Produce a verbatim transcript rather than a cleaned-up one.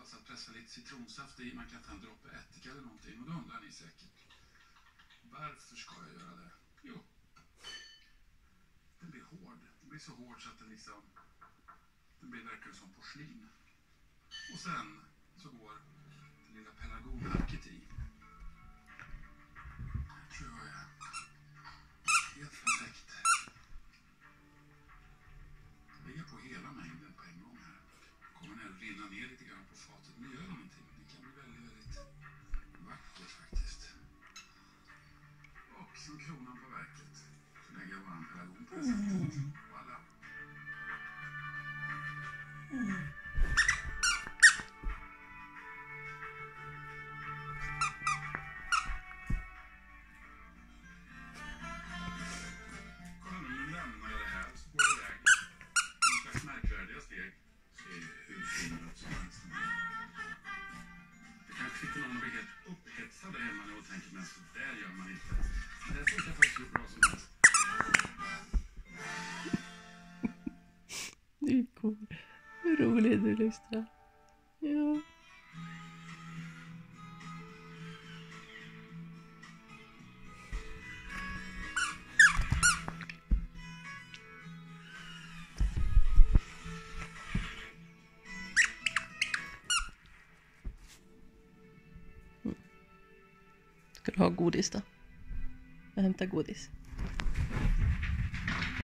så att pressa lite citronsaft i. Man kan ta en droppe ättika eller någonting. Och då undrar ni säkert. Varför ska jag göra det? Jo. Den blir hård. Den blir så hård så att den liksom... Den blir verkligen som porslin. Och sen så går det lilla pelargonhacket i. Det tror jag är helt perfekt. Jag lägger på hela mängden på en gång här. Kommer den att rinna ner lite grann på fatet. Men gör ingenting. Det kan bli väldigt, väldigt vackert faktiskt. Och som kronan på verket så lägger jag bara en pelargon på det sättet. Voilà. Mm. Kolla nu, nu lämnar jag det här så går jag iväg. En slags märkvärdiga steg så är det hur fin ut som helst. Det kanske sitter någon och blir helt upphetsad hemma nu och tänker men så där gör man inte. Men det funkar faktiskt hur bra som helst. Det är cool. Hur roligt du lyssnar. Ja. Mm. Ska du ha godis då? Jag hämtar godis.